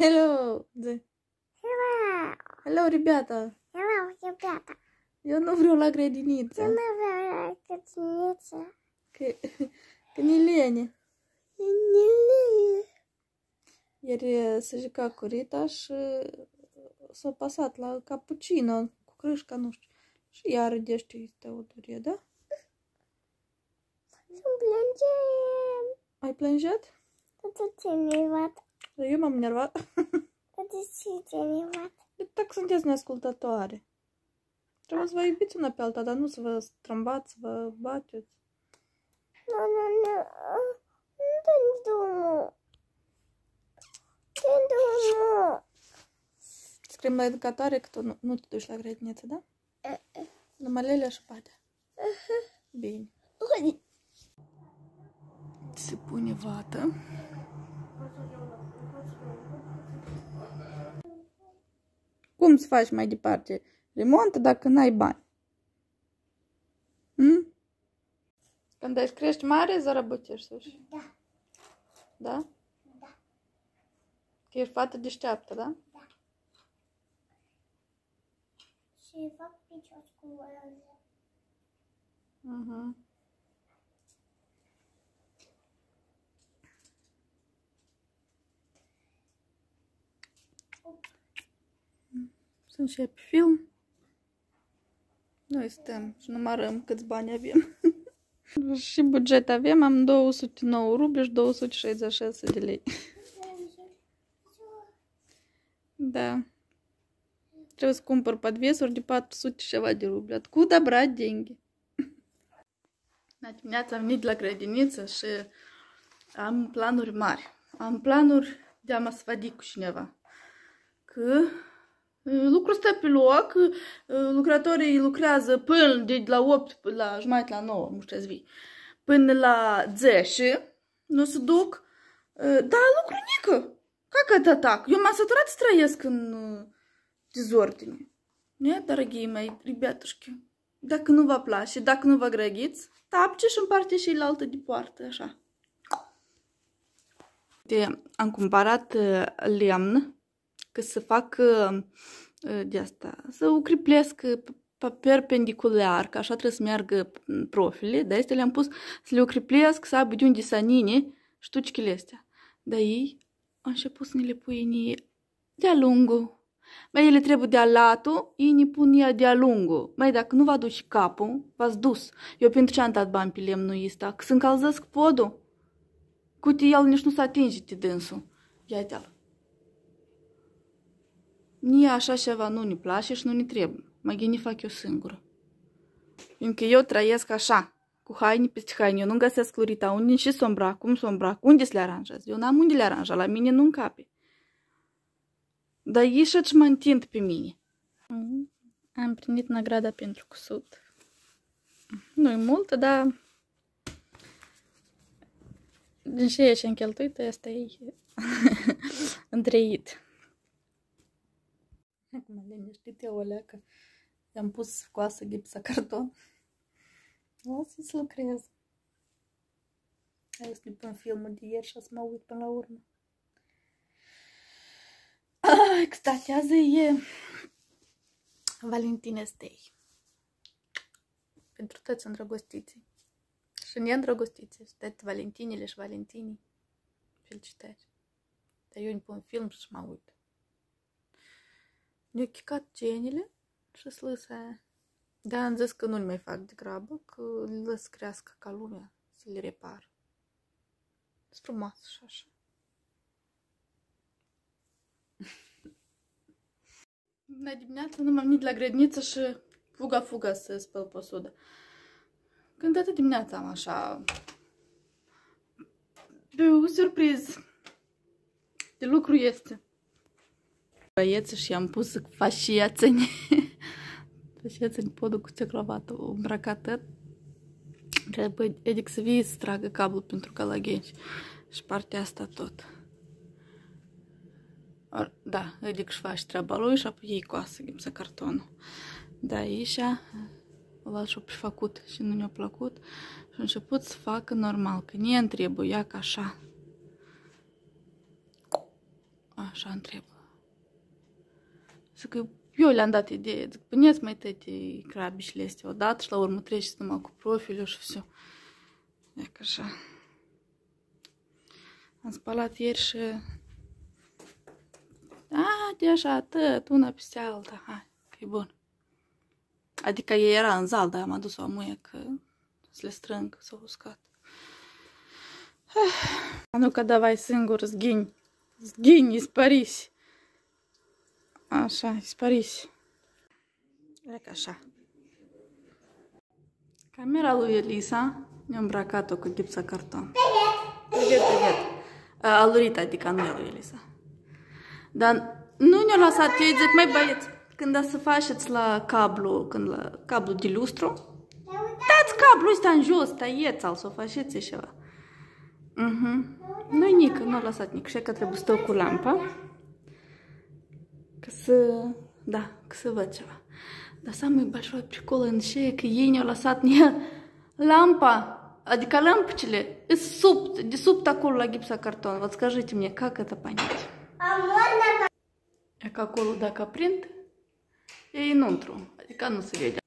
Hello! Hello! Hello, rебята! Hello, ребята! Eu nu vreau la grădiniță. Eu nu vreau la grădiniță. Că ne lene. Nu. Ieri se juca cu Rita și s-a pasat la cappuccino cu crâșca, nu știu. Și iară de știi Teodorie, da? Să plângem. Ai plânget? De ce enervat? Eu m-am enervat. De ce enervat? Dacă sunteți neascultătoare. Trebuie să vă iubiți una pe alta, dar nu să vă strâmbați, să vă bateți. Nu. Nu. Scrim la educatoare că tu nu te duci la grădiniță, da? Numai Lelia și Padea. Bine. Se pune vată. Cum să faci mai departe remont dacă n-ai bani? Când ai crești mare, zarobotești, să-și. Da. Da? Da. Că ești fată deșteaptă, da? Da. Și fac picios cu roze. Să începi film. Noi stăm și numărăm câți bani avem. Și buget avem, am 209 ruble și 266 de lei. Да. Trebuie să cumpăr подвесuri de 400 și ceva de ruble. Откуда брать деньги? La dimineața am venit la grădiniță și am planuri mari. Am planuri de a mă sfădi cu cineva. Că lucrul stă pe loc, lucrătorii lucrează până de la 8 la jumătate la 9, nu știu ce vii, până la 10, nu se duc, da, lucru nică. Как это так? Eu m-am săturat să trăiesc în dezordine. Ne, dărăghii mei, rебятушки, dacă nu vă place, dacă nu vă grăghiți, tapce și împarte și la altă de poartă, așa. Am cumpărat lemn, că să fac de asta, să ucriplesc perpendicular, că așa trebuie să meargă profile, de astea le-am pus să le ucriplesc, să aibă de unde să nine ștucile astea. Dar ei au început să ne le pui de-a lungul. Mai ele trebuie de-a latul, ei ne pun ea de-a lungul. Mai dacă nu vă aduci capul, v-ați dus. Eu pentru ce am dat bani pe lemnul ăsta? Că să încălzesc podul. Uite, el nici nu se atinge de dânsul. Ia-te-l. Mie așa ceva nu ne place și nu ne trebuie. Mai gine fac eu singură. Fiindcă eu trăiesc așa, cu haine peste haine. Eu nu găsesc Lurita unde și s-o îmbrac, cum s-o îmbrac, unde să le aranjez. Eu n-am unde le aranja, la mine nu încape. Dar ei și mă întind pe mine. Am primit nagrada pentru cusut. Nu-i multă, dar din ce am cheltuit, asta e întreit. Acum liniștit eu, Olea, că i-am pus coasă gipsacarton. O să lucrez. Hai să pun filmul de ieri și să mă uit până la urmă. Kстати, azi e Valentine's Day. Pentru toți îndrăgostiții. Și neîndrăgostiții. Și toate Valentinile și Valentinii. Felicitări. Dar eu îmi pun film și mă uit. Ne-au chicat genile și slăsa. Dar am zis că nu le mai fac de grabă, că le lăs crească ca lumea, să le repar. Sunt frumoase și așa. La dimineața nu m-am venit la grădiniță și fuga să spăl posudă. Când toată dimineața am așa o surpriză de lucru este. Băieță și am pus să fac și iațăni. Și iațăni podul cu țeclavatul îmbrăcat tot. Trebuie edic să vii să tragă cablul pentru calagenci. Și partea asta tot. Da, edic și faci treaba lui și apoi iei coasă, ghipsă cartonul. Da, aici ăla și-a prefăcut și nu ne-a plăcut. Și a început să facă normal, că ne trebuia ca așa. așa întreb. Zic că eu le-am dat idee, zic, puneți mai tăte crabișile astea odată și la urmă treceți numai cu profilul și все. E că așa. Am spălat ieri și... A, de așa atât, una peste alta, hai, că e bun. Adică ei era în zal, dar am adus o amuie că să le strâng, s-au uscat. Nu-că давай singur, zghini. Zghini, ispărisi. Așa, ispărisi. E ca așa. Camera lui Elisa ne-a îmbrăcat-o cu gipsacarton. Привет, привет. A lui adică nu e lui Elisa. Dar nu ne-a lăsat, eu zic, mai băieți, când să faceți la cablu, când la cablu de lustru, dați cablul ăsta în jos, tăieți-l, să o faceți ceva. Nu-i nică, nu a lăsat nică, și că trebuie să stau cu lampa, ca să, da, ca să văd ceva. Dar самый большой прикол în ce că ei ne-au lăsat lampa, adică лампочки, de sub acolo la gipsacarton. Вот скажите мне, как это понять? E că acolo dacă aprind, e înăuntru, adică nu se vede